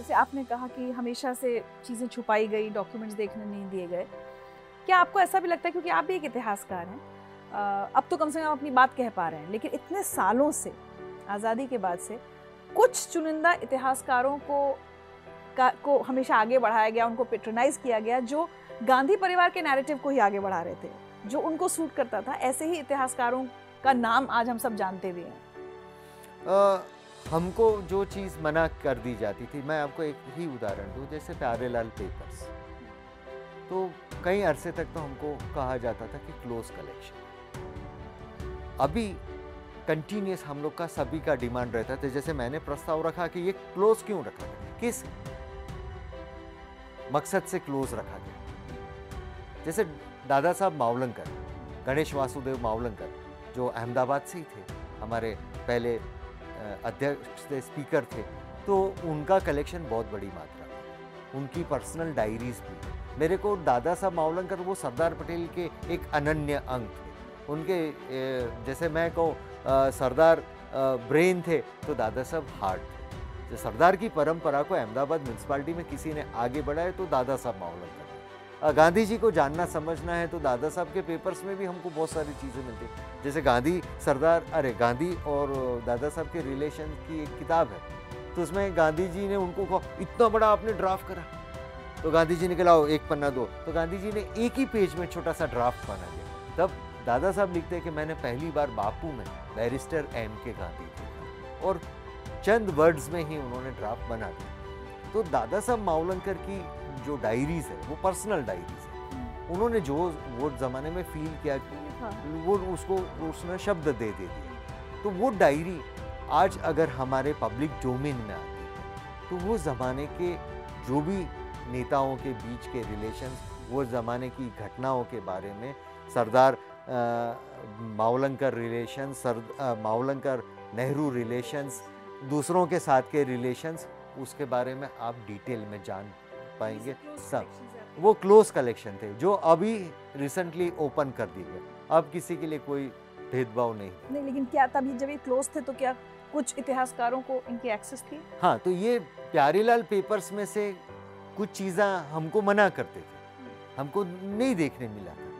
जैसे आपने कहा कि हमेशा से चीज़ें छुपाई गई, डॉक्यूमेंट्स देखने नहीं दिए गए, क्या आपको ऐसा भी लगता है, क्योंकि आप भी एक इतिहासकार हैं, अब तो कम से कम अपनी बात कह पा रहे हैं, लेकिन इतने सालों से, आज़ादी के बाद से, कुछ चुनिंदा इतिहासकारों को हमेशा आगे बढ़ाया गया, उनको पेट्रोनाइज किया गया, जो गांधी परिवार के नैरेटिव को ही आगे बढ़ा रहे थे, जो उनको सूट करता था। ऐसे ही इतिहासकारों का नाम आज हम सब जानते भी हैं। हमको जो चीज़ मना कर दी जाती थी, मैं आपको एक ही उदाहरण दूं, जैसे प्यारेलाल पेपर्स, तो कई अरसे तक तो हमको कहा जाता था कि क्लोज कलेक्शन। अभी कंटिन्यूस हम लोग का सभी का डिमांड रहता था, जैसे मैंने प्रस्ताव रखा कि ये क्लोज क्यों रखा, किस मकसद से क्लोज रखा गया। जैसे दादा साहब मावलंकर, गणेश वासुदेव मावलंकर, जो अहमदाबाद से ही थे, हमारे पहले अध्यक्ष थे, स्पीकर थे, तो उनका कलेक्शन बहुत बड़ी मात्रा में, उनकी पर्सनल डायरीज भी। मेरे को दादा साहब मावलंकर वो सरदार पटेल के एक अनन्य अंग थे। उनके जैसे मैं कहूँ सरदार ब्रेन थे, तो दादा साहब हार्ट थे। जो सरदार की परंपरा को अहमदाबाद म्यूनसिपालिटी में किसी ने आगे बढ़ाया तो दादा साहब मावलंकर। गांधी जी को जानना समझना है तो दादा साहब के पेपर्स में भी हमको बहुत सारी चीज़ें मिलती हैं। जैसे गांधी और दादा साहब के रिलेशन की एक किताब है, तो उसमें गांधी जी ने उनको कहा इतना बड़ा आपने ड्राफ्ट करा, तो गांधी जी ने कहा लाओ एक पन्ना दो, तो गांधी जी ने एक ही पेज में छोटा सा ड्राफ्ट बना दिया। तब दादा साहब लिखते हैं कि मैंने पहली बार बापू में बैरिस्टर M.K. गांधी देखा, और चंद वर्ड्स में ही उन्होंने ड्राफ्ट बना दिया। तो दादा साहब मावलंकर की जो डायरीज है वो पर्सनल डायरीज है। उन्होंने जो वो ज़माने में फील किया, वो उसने शब्द दे दिए। तो वो डायरी आज अगर हमारे पब्लिक डोमेन में आती है, तो वो ज़माने के जो भी नेताओं के बीच के रिलेशंस, वो ज़माने की घटनाओं के बारे में, सरदार मावलंकर रिलेशंस, मावलंकर नेहरू रिलेशंस, दूसरों के साथ के रिलेशंस, उसके बारे में आप डिटेल में जान पाएंगे। सब वो क्लोज कलेक्शन थे जो अभी रिसेंटली ओपन कर दी गए। अब किसी के लिए कोई भेदभाव नहीं। लेकिन क्या तभी जब ये क्लोज थे तो क्या कुछ इतिहासकारों को इनकी एक्सेस थी? हाँ, तो ये प्यारेलाल पेपर्स में से कुछ चीज़ें हमको मना करते थे, हमको नहीं देखने मिला था।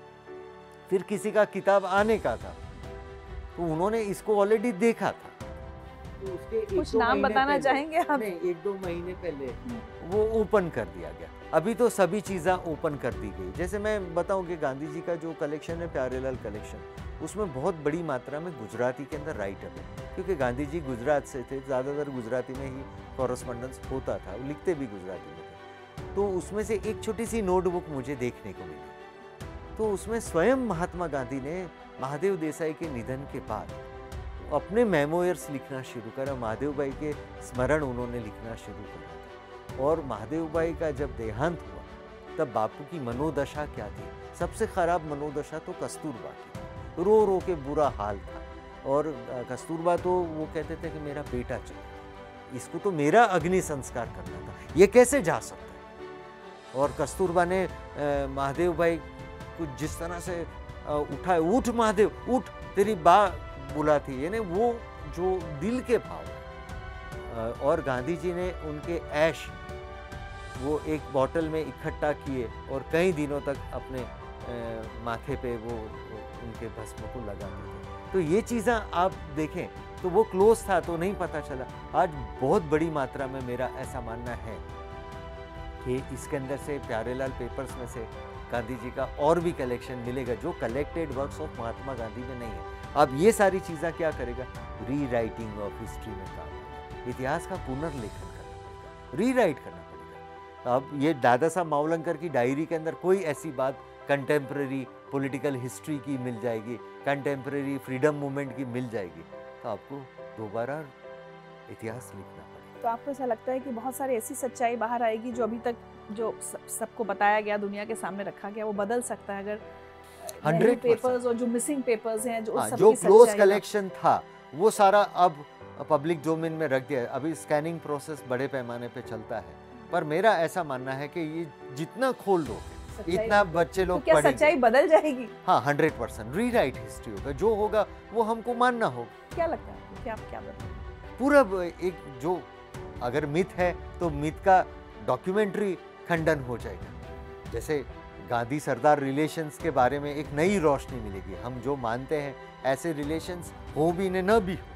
फिर किसी का किताब आने का था, तो उन्होंने इसको ऑलरेडी देखा था, तो उसके कुछ नाम बताना चाहेंगे आप? नहीं, 1-2 महीने पहले वो ओपन कर दिया गया। अभी तो सभी चीज़ें ओपन कर दी गई। जैसे मैं बताऊं कि गांधी जी का जो कलेक्शन है, प्यारेलाल कलेक्शन, उसमें बहुत बड़ी मात्रा में गुजराती के अंदर राइटअप है, क्योंकि गांधी जी गुजरात से थे, ज़्यादातर गुजराती में ही कॉरेस्पॉन्डेंस होता था, वो लिखते भी गुजराती में थे। तो उसमें से एक छोटी सी नोटबुक मुझे देखने को मिली, तो उसमें स्वयं महात्मा गांधी ने महादेव देसाई के निधन के बाद अपने मेमोयर्स लिखना शुरू करा। महादेव भाई के स्मरण उन्होंने लिखना शुरू करा, और महादेव भाई का जब देहांत हुआ तब बापू की मनोदशा क्या थी? सबसे खराब मनोदशा तो कस्तूरबा की, रो रो के बुरा हाल था। और कस्तूरबा तो वो कहते थे कि मेरा बेटा चला, इसको तो मेरा अग्नि संस्कार करना था, ये कैसे जा सकता है? और कस्तूरबा ने महादेव भाई को जिस तरह से उठाए, उठ महादेव उठ, तेरी बा बुलाती, यानी वो जो दिल के भाव। और गांधी जी ने उनके ऐश वो एक बॉटल में इकट्ठा किए और कई दिनों तक अपने माथे पे वो उनके भस्म को लगाते थे। तो ये चीज़ें आप देखें तो वो क्लोज था तो नहीं पता चला। आज बहुत बड़ी मात्रा में मेरा ऐसा मानना है कि इसके अंदर से प्यारेलाल पेपर्स में से गांधी जी का और भी कलेक्शन मिलेगा जो collected works of Mahatma Gandhi में नहीं है। अब ये सारी चीज़ें क्या करेगा? री राइटिंग ऑफ हिस्ट्री में काम, इतिहास का पुनर्लेखन करना पड़ेगा, री राइट करना पड़ेगा। अब ये दादा साहब मावलंकर की डायरी के अंदर कोई ऐसी बात कंटेम्प्रेरी पॉलिटिकल हिस्ट्री की मिल जाएगी, कंटेम्प्रेरी फ्रीडम मूवमेंट की मिल जाएगी, तो आपको दोबारा इतिहास लिखना पड़ेगा। तो आपको ऐसा लगता है कि बहुत सारी ऐसी सच्चाई बाहर आएगी जो अभी तक जो सबको बताया गया, दुनिया के सामने रखा गया, वो बदल सकता है अगर 100% पेपर्स और जो मिसिंग पेपर्स हैं, जो क्लोज कलेक्शन था वो सारा अब पब्लिक डोमेन में रख दिया। अभी स्कैनिंग प्रोसेस बड़े पैमाने पे चलता है, पर मेरा ऐसा मानना है कि ये जितना खोल दो इतना बच्चे लोग क्या सच्चाई बदल जाएगी? हाँ, 100% रीराइट हिस्ट्री होगा, जो होगा वो हमको मानना होगा। क्या लगता है आपको, क्या बदलेगा? पूरा एक जो अगर मिथ है तो मिथ का डॉक्यूमेंट्री खंडन हो जाएगा। जैसे गांधी सरदार रिलेशंस के बारे में एक नई रोशनी मिलेगी। हम जो मानते हैं ऐसे रिलेशंस हो भी न भी हो।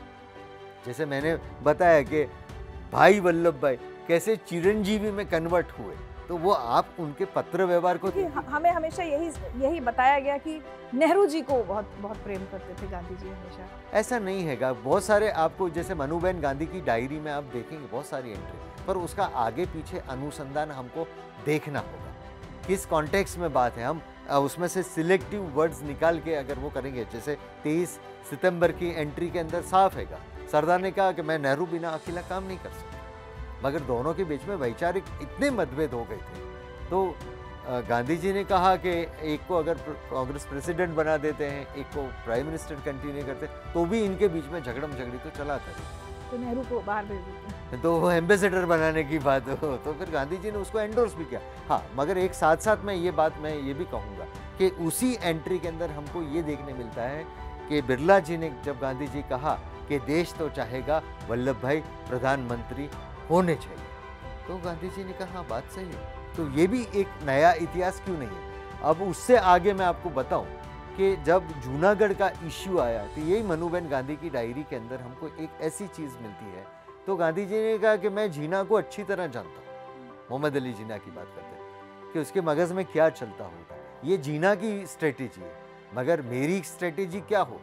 जैसे मैंने बताया कि भाई वल्लभ भाई कैसे चिरंजीवी में कन्वर्ट हुए, तो वो आप उनके पत्र व्यवहार को हमें हमेशा यही बताया गया कि नेहरू जी को बहुत बहुत प्रेम करते थे गांधी जी हमेशा। ऐसा नहीं हैगा। बहुत सारे आपको जैसे मनुबेन गांधी की डायरी में आप देखेंगे बहुत सारी एंट्री, पर उसका आगे पीछे अनुसंधान हमको देखना होगा, किस कॉन्टेक्स्ट में बात है। हम उसमें से सिलेक्टिव वर्ड्स निकाल के अगर वो करेंगे, जैसे 23 सितंबर की एंट्री के अंदर साफ हैगा, सरदार ने कहा कि मैं नेहरू बिना अकेला काम नहीं कर सकता, मगर दोनों के बीच में वैचारिक इतने मतभेद हो गए थे। तो गांधी जी ने कहा कि एक को अगर कांग्रेस प्रेसिडेंट बना देते हैं, एक को प्राइम मिनिस्टर कंटिन्यू करते, तो भी इनके बीच में झगड़म झगड़ी तो चला था, तो नेहरू को बाहर भेज देते, तो वो एम्बेसडर बनाने की बात हो, तो फिर गांधी जी ने उसको एंडोर्स भी किया। हाँ, मगर एक साथ साथ मैं ये भी कहूँगा कि उसी एंट्री के अंदर हमको ये देखने मिलता है कि बिरला जी ने जब गांधी जी कहा कि देश तो चाहेगा वल्लभ भाई प्रधानमंत्री होने चाहिए, तो गांधी जी ने कहा हाँ बात सही है। तो ये भी एक नया इतिहास क्यों नहीं है। अब उससे आगे मैं आपको बताऊं कि जब जूनागढ़ का इश्यू आया, तो यही मनुबेन गांधी की डायरी के अंदर हमको एक ऐसी चीज़ मिलती है। तो गांधी जी ने कहा कि मैं जीना को अच्छी तरह जानता हूँ, मोहम्मद अली जीना की बात करते हैं कि उसके मगज में क्या चलता होगा, ये जीना की स्ट्रेटेजी है, मगर मेरी स्ट्रेटेजी क्या हो।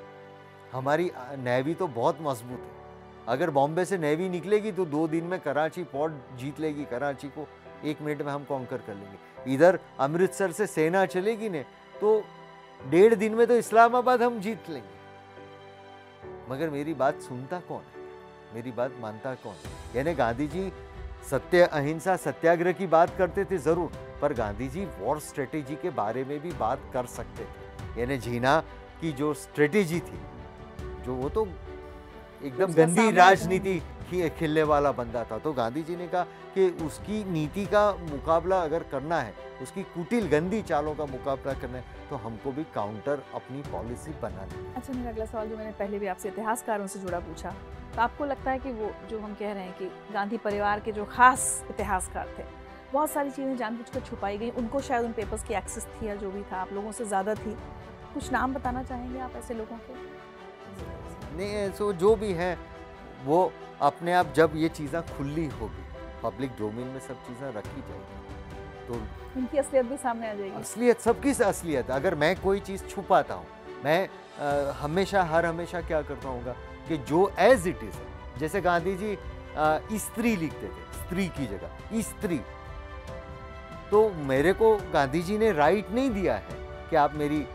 हमारी नेवी तो बहुत मजबूत है, अगर बॉम्बे से नेवी निकलेगी तो 2 दिन में कराची पोर्ट जीत लेगी, कराची को 1 मिनट में हम कॉन्कर कर लेंगे। इधर अमृतसर से सेना चलेगी ने तो 1.5 दिन में तो इस्लामाबाद हम जीत लेंगे। मगर मेरी बात सुनता कौन है, मेरी बात मानता कौन है। यानी गांधी जी सत्य अहिंसा सत्याग्रह की बात करते थे जरूर, पर गांधी जी वॉर स्ट्रेटेजी के बारे में भी बात कर सकते थे। यानी जीना की जो स्ट्रेटेजी थी, जो वो तो एकदम गंदी राजनीति खेलने वाला बंदा था, तो गांधी जी ने कहा कि उसकी नीति का मुकाबला अगर करना है, उसकी कुटिल गंदी चालों का मुकाबला करना है, तो हमको भी काउंटर अपनी पॉलिसी बनानी है। अच्छा, मेरा अगला सवाल जो मैंने पहले भी आपसे इतिहासकारों से जुड़ा पूछा, तो आपको लगता है कि वो जो हम कह रहे हैं कि गांधी परिवार के जो खास इतिहासकार थे, बहुत सारी चीज़ें जानबूझकर छुपाई गई, उनको शायद उन पेपर्स की एक्सेस थी या जो भी था, आप लोगों से ज़्यादा थी। कुछ नाम बताना चाहेंगे आप ऐसे लोगों के? नहीं, सो जो भी है वो अपने आप जब ये चीज़ें खुली होगी, पब्लिक डोमेन में सब चीज़ें रखी जाएगी, तो उनकी असलियत भी सामने आ जाएगी। असलियत सबकी असलियत। अगर मैं कोई चीज़ छुपाता हूँ, मैं हमेशा क्या करता हूँ कि जो एज इट इज़ है, जैसे गांधी जी स्त्री लिखते थे, स्त्री की जगह स्त्री, तो मेरे को गांधी जी ने राइट नहीं दिया है कि आप मेरी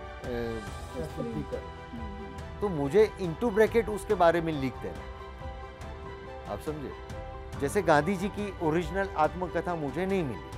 तो मुझे इंटू ब्रैकेट उसके बारे में लिख देना, आप समझे। जैसे गांधी जी की ओरिजिनल आत्मकथा मुझे नहीं मिली,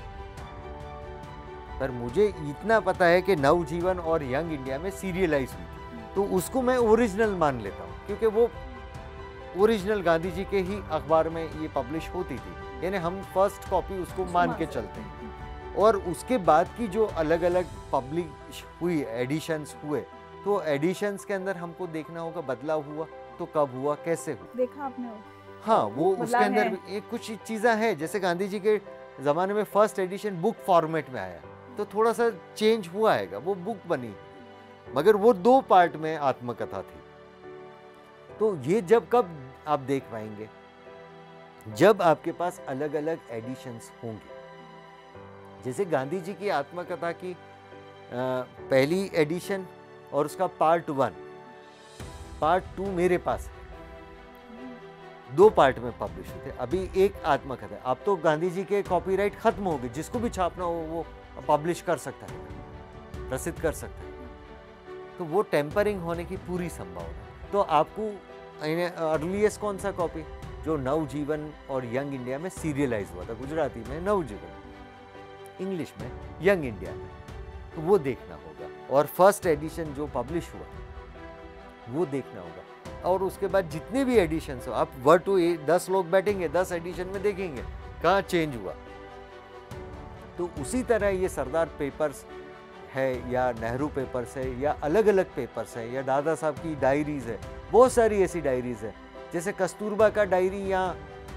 पर मुझे इतना पता है कि नवजीवन और यंग इंडिया में सीरियलाइज हुई थी, तो उसको मैं ओरिजिनल मान लेता हूँ, क्योंकि वो ओरिजिनल गांधी जी के ही अखबार में ये पब्लिश होती थी। यानी हम फर्स्ट कॉपी उसको मान के चलते हैं, और उसके बाद की जो अलग अलग पब्लिश हुई, एडिशंस हुए, तो एडिशंस के अंदर हमको देखना होगा बदलाव हुआ तो कब हुआ, कैसे हुआ, देखा आपने वो? हाँ, वो उसके अंदर भी एक कुछ चीज़ें हैं। जैसे गांधी जी के ज़माने में फर्स्ट एडिशन बुक फॉर्मेट में आया, तो थोड़ा सा चेंज हुआ है, वो बुक बनी, मगर वो 2 पार्ट में आत्मकथा थी। तो ये जब कब आप देख पाएंगे, जब आपके पास अलग अलग एडिशंस होंगे। जैसे गांधी जी की आत्मकथा की पहली एडिशन और उसका पार्ट 1, पार्ट 2 मेरे पास है, 2 पार्ट में पब्लिश हुए थे। अभी एक आत्मकथा, अब तो गांधी जी के कॉपीराइट खत्म हो गए, जिसको भी छापना हो वो पब्लिश कर सकता है, प्रसिद्ध कर सकता है, तो वो टेम्परिंग होने की पूरी संभावना। तो आपको अर्लीस्ट कौन सा कॉपी, जो नवजीवन और यंग इंडिया में सीरियलाइज हुआ था, गुजराती में नवजीवन, इंग्लिश में यंग इंडिया में, तो वो देखना होगा, और फर्स्ट एडिशन जो पब्लिश हुआ वो देखना होगा। और उसके बाद जितने भी एडिशंस हो, आप 1 to 10 लोग बैठेंगे, 10 एडिशन में देखेंगे कहाँ चेंज हुआ। तो उसी तरह ये सरदार पेपर्स है या नेहरू पेपर्स है या अलग अलग पेपर्स है या दादा साहब की डायरीज है, बहुत सारी ऐसी डायरीज है। जैसे कस्तूरबा का डायरी यहाँ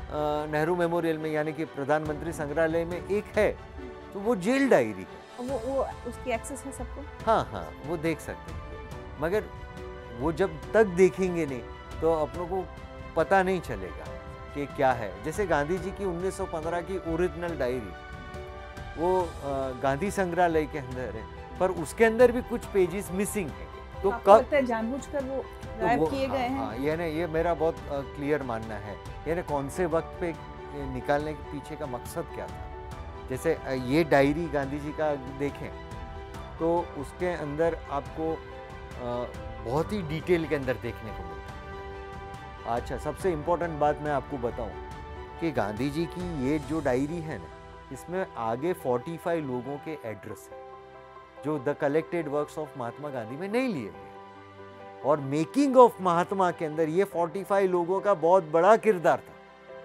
नेहरू मेमोरियल में यानी कि प्रधानमंत्री संग्रहालय में एक है, तो वो जेल डायरी है। वो उसकी एक्सेस है सबको? हाँ हाँ, वो देख सकते हैं, मगर वो जब तक देखेंगे नहीं तो अपनों को पता नहीं चलेगा कि क्या है। जैसे गांधी जी की 1915 की ओरिजिनल डायरी, वो गांधी संग्रहालय के अंदर है, पर उसके अंदर भी कुछ पेजेस मिसिंग है। तो कब जानबूझकर वो गायब किए गए हैं? हाँ, ये मेरा बहुत क्लियर मानना है। यानी कौन से वक्त पे निकालने के पीछे का मकसद क्या था। जैसे ये डायरी गांधी जी का देखें तो उसके अंदर आपको बहुत ही डिटेल के अंदर देखने को मिलता है। अच्छा, सबसे इम्पोर्टेंट बात मैं आपको बताऊं कि गांधी जी की ये जो डायरी है ना, इसमें आगे 45 लोगों के एड्रेस है जो the collected works of Mahatma Gandhi में नहीं लिए गए, और मेकिंग ऑफ महात्मा के अंदर ये 45 लोगों का बहुत बड़ा किरदार था।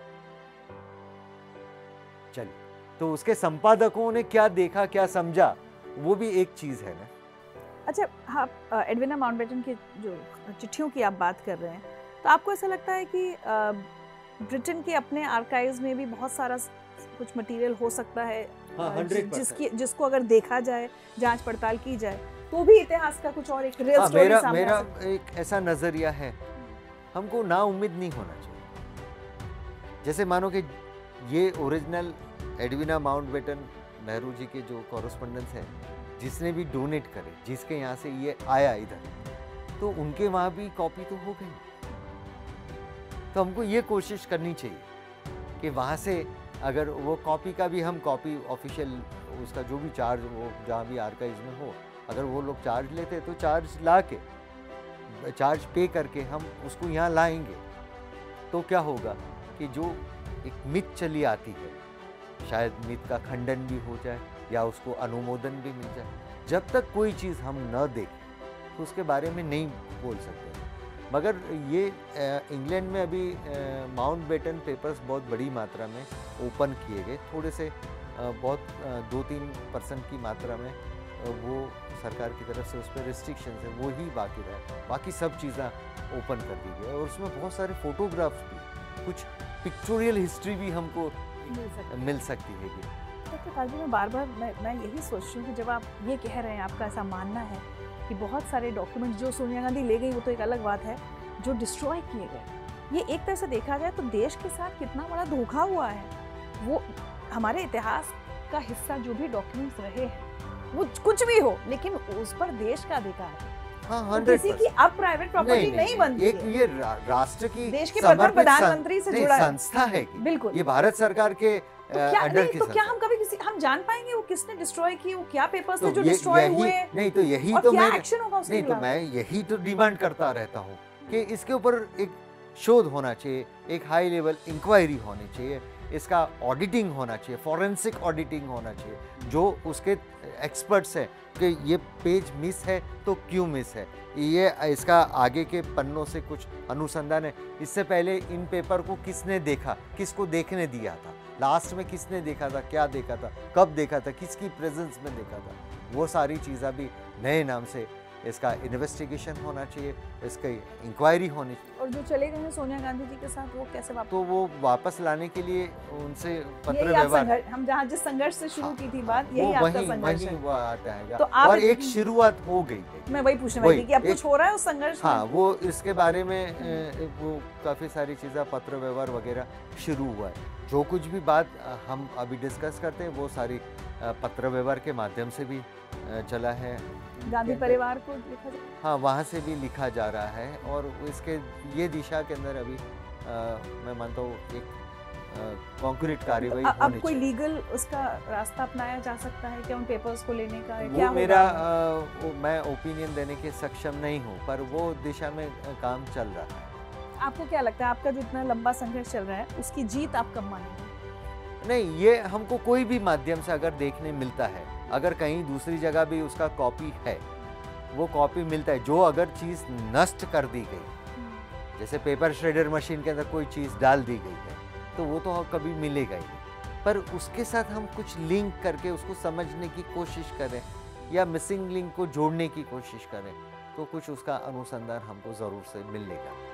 चलिए, तो उसके संपादकों ने क्या देखा, क्या समझा, वो भी एक चीज है ना। अच्छा, हाँ, एडविना माउंटबेटन की जो चिट्ठियों की आप बात कर रहे हैं, तो आपको ऐसा लगता है कि ब्रिटेन के अपने आर्काइव्स में भी बहुत सारा कुछ मटेरियल हो सकता है? हाँ, 100%। जिसको अगर देखा जाए, जांच पड़ताल की जाए, तो भी इतिहास का कुछ और एक रियल स्टोरी सामने मेरा एक ऐसा नजरिया है, हमको ना उम्मीद नहीं होना चाहिए। जैसे मानो कि ये original Edwina Mountbatten Nehru ji के जो कॉरेस्पॉन्डेंस है, जिसने भी डोनेट करे, जिसके यहाँ से ये आया इधर, तो उनके वहाँ भी कॉपी तो हो गई। तो हमको ये कोशिश करनी चाहिए कि वहाँ से अगर वो कॉपी का भी हम कॉपी ऑफिशियल उसका जो भी चार्ज वो जहाँ भी आर्काइव्स में हो, अगर वो लोग चार्ज लेते तो चार्ज ला के, चार्ज पे करके हम उसको यहाँ लाएंगे, तो क्या होगा कि जो एक मिथ चली आती है, शायद मिथ का खंडन भी हो जाए या उसको अनुमोदन भी मिल जाए। जब तक कोई चीज़ हम न देखें तो उसके बारे में नहीं बोल सकते। मगर ये इंग्लैंड में अभी माउंटबेटन पेपर्स बहुत बड़ी मात्रा में ओपन किए गए, थोड़े से बहुत 2-3% की मात्रा में वो सरकार की तरफ से उस पर रिस्ट्रिक्शन है, वो ही बाकी रहा, बाकी सब चीज़ें ओपन कर दी गई। और उसमें बहुत सारे फोटोग्राफ्स भी, कुछ पिक्चोरियल हिस्ट्री भी हमको मिल सकती है। डॉक्टर काजी, मैं बार बार मैं यही सोच रही हूँ कि जब आप ये कह रहे हैं, आपका ऐसा मानना है कि बहुत सारे डॉक्यूमेंट जो सोनिया गांधी ले गई वो तो एक अलग बात है, जो डिस्ट्रॉय किए गए, ये एक तरह से देखा जाए तो देश के साथ कितना बड़ा धोखा हुआ है। वो हमारे इतिहास का हिस्सा जो भी डॉक्यूमेंट्स रहे हैं, वो कुछ भी हो, लेकिन उस पर देश का अधिकार है। हाँ, तो किसी की अब प्राइवेट प्रॉपर्टी नहीं बनती है। ये राष्ट्र की देश के प्रधानमंत्री से जुड़ा संस्था है। बिल्कुल, ये भारत सरकार के तो क्या हम कभी हम जान पाएंगे वो किसने डिस्ट्रॉय की, वो क्या पेपर्स थे जो डिस्ट्रॉय हुए? नहीं तो यही तो क्या एक्शन होगा उसके खिलाफ? मैं यही तो डिमांड करता रहता हूँ कि इसके ऊपर एक शोध होना चाहिए, एक हाई लेवल इंक्वायरी होनी चाहिए, इसका ऑडिटिंग होना चाहिए, फॉरेंसिक ऑडिटिंग होना चाहिए, जो उसके एक्सपर्ट्स हैं कि ये पेज मिस है तो क्यों मिस है, ये इसका आगे के पन्नों से कुछ अनुसंधान है, इससे पहले इन पेपर को किसने देखा, किसको देखने दिया था, लास्ट में किसने देखा था, क्या देखा था, कब देखा था, किसकी प्रेजेंस में देखा था, वो सारी चीज़ें भी नए नाम से इसका इन्वेस्टिगेशन होना चाहिए, इसकी इंक्वायरी होनी चाहिए। और जो चले गए हैं सोनिया गांधी जी के साथ, वो कैसे वापस? तो वो वापस लाने के लिए उनसे पत्र व्यवहार, हम जहाँ जिस संघर्ष से शुरू की थी बात, यही आपका संघर्ष है। वो आता है तो और एक शुरुआत हो गई है। मैं वही पूछने वाली थी कि अब कुछ हो रहा है उस संघर्ष में? हाँ, वो इसके बारे में वो काफ़ी सारी चीज़ें, पत्र व्यवहार वगैरह शुरू हुआ है। जो कुछ भी बात हम अभी डिस्कस करते हैं वो सारी पत्र व्यवहार के माध्यम से भी चला है। गांधी परिवार को लिखा जा, हाँ, वहाँ से भी लिखा जा रहा है, और इसके ये दिशा के अंदर अभी मैं मानता हूँ एक कॉन्क्रीट कार्यवाही होनी चाहिए। अब कोई लीगल उसका रास्ता अपनाया जा सकता है क्या उन पेपर्स को लेने का? वो क्या मेरा मैं ओपिनियन देने के सक्षम नहीं हूँ, पर वो दिशा में काम चल रहा है। आपको क्या लगता है, आपका जो इतना लंबा संघर्ष चल रहा है, उसकी जीत आप कब मानेंगे? नहीं, ये हमको कोई भी माध्यम से अगर देखने मिलता है, अगर कहीं दूसरी जगह भी उसका कॉपी है, वो कॉपी मिलता है, जो अगर चीज़ नष्ट कर दी गई, जैसे पेपर श्रेडर मशीन के अंदर कोई चीज़ डाल दी गई है, तो वो तो कभी मिलेगा ही नहीं। पर उसके साथ हम कुछ लिंक करके उसको समझने की कोशिश करें या मिसिंग लिंक को जोड़ने की कोशिश करें, तो कुछ उसका अनुसंधान हमको ज़रूर से मिलेगा।